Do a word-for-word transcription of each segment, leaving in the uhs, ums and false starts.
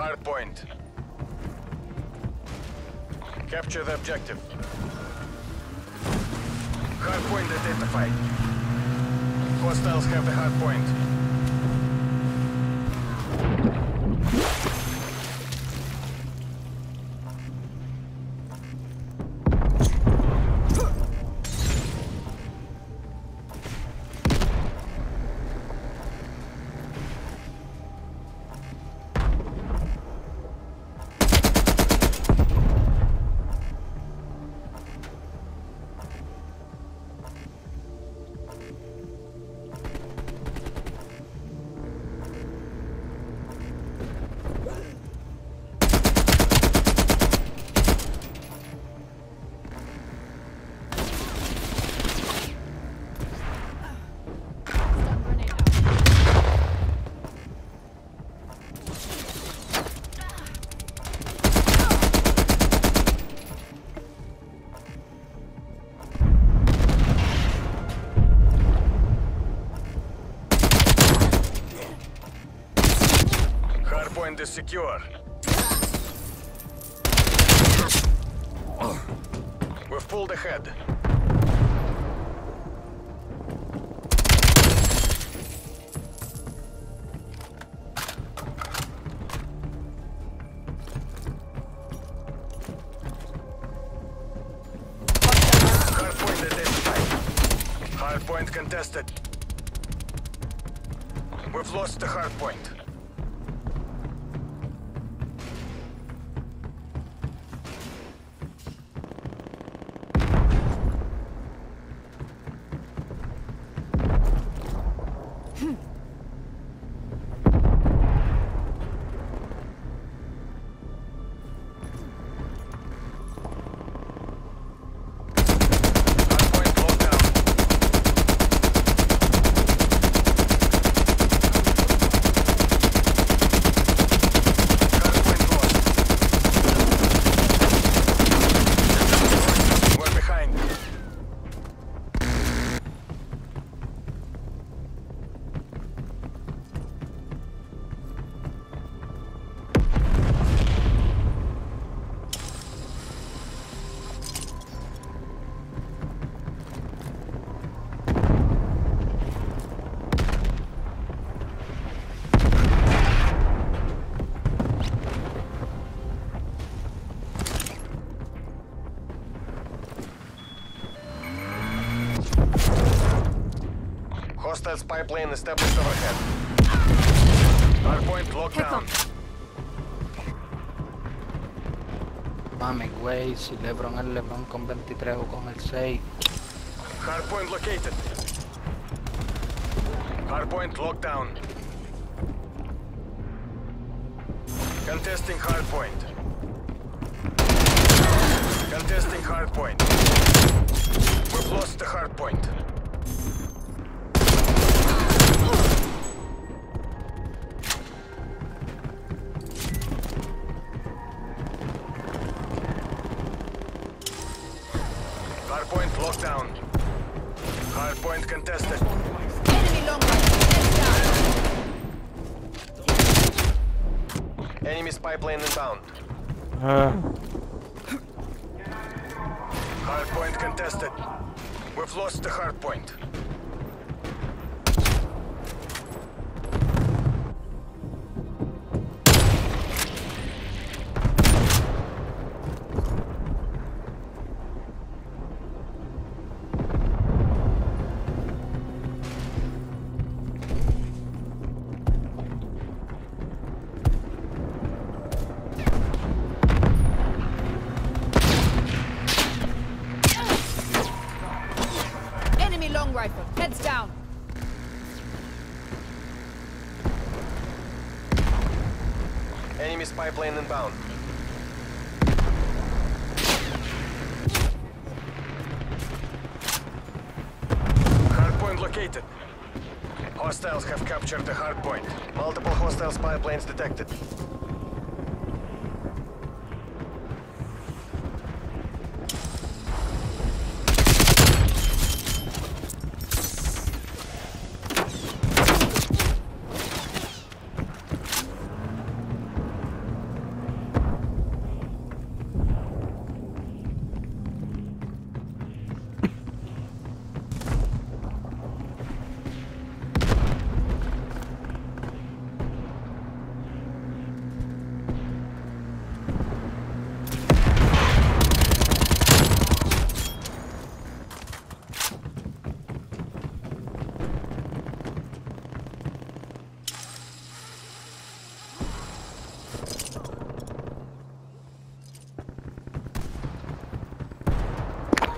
hard point. Capture the objective. Hard point identified. Hostiles have the hard point. Point is secure. We've pulled ahead. Hardpoint identified. Hardpoint contested. We've lost the hardpoint. Hostile spy plane established overhead. Hardpoint locked down. Mami, güey, si LeBron es LeBron con veintitrés o con el seis. Hardpoint located. Hardpoint locked down. Contesting hardpoint. Contesting hardpoint. We've lost the hardpoint. Hardpoint locked down. Hardpoint contested. Enemy long range. Enemy spy plane inbound. Uh. Hardpoint contested. We've lost the hardpoint. Long rifle. Heads down. Enemy spy plane inbound. Hardpoint located. Hostiles have captured the hardpoint. Multiple hostile spy planes detected.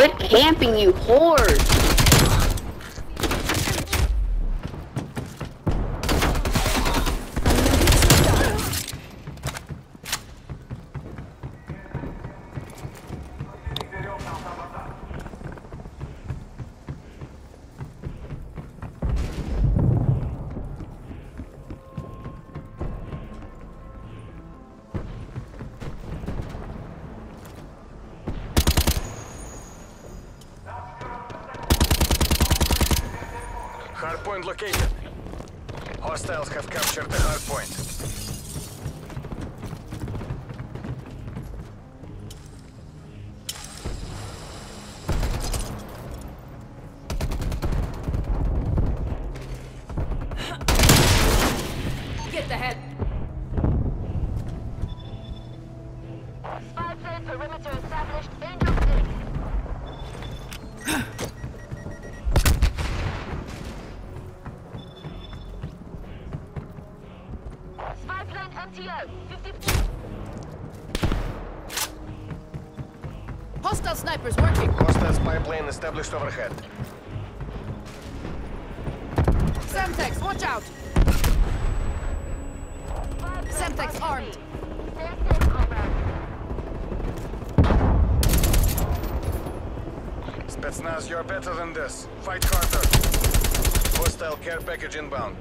Quit camping, you whores! Hardpoint located. Hostiles have captured the hardpoint. Get the head. Spy plane perimeter established. Angel six. Spy plane M T L. fifty. Hostile snipers working. Hostile spy plane established overhead. Semtex, watch out. Semtex armed. Stay safe, comrade. Spetsnaz, you're better than this. Fight harder. Hostile care package inbound.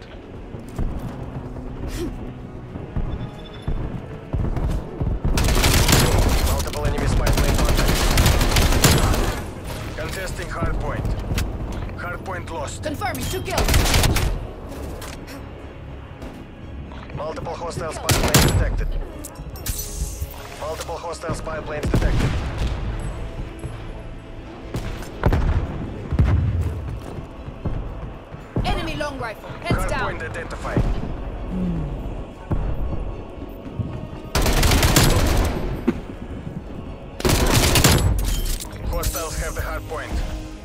Multiple enemy spy plane contact. Contesting hardpoint. Hardpoint lost. Confirming two kills. Multiple hostile spy planes detected. Multiple hostile spy planes detected. Enemy long rifle. Heads down. Hardpoint identified. Hostiles have the hardpoint.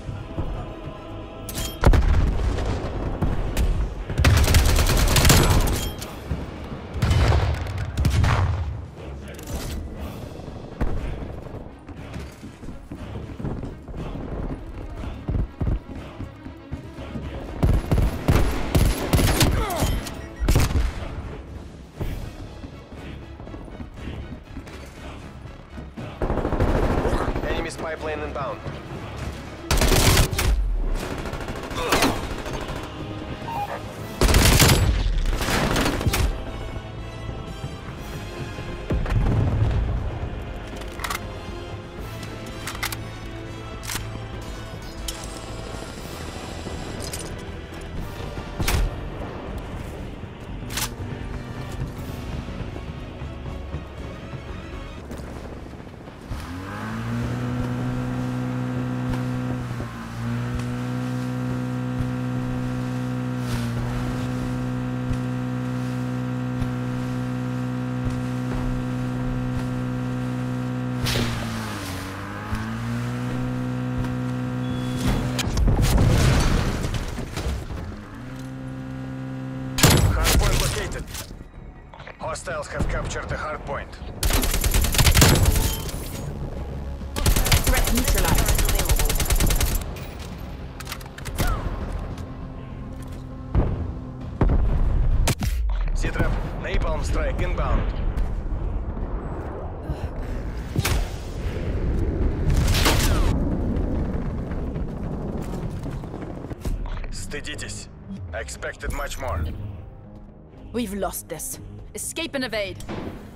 Enemy spy plane inbound. Hardpoint located. Hostiles have captured the hardpoint. Threat neutralized. C-trap, napalm strike inbound. Стыдитесь. I expected much more. We've lost this. Escape and evade.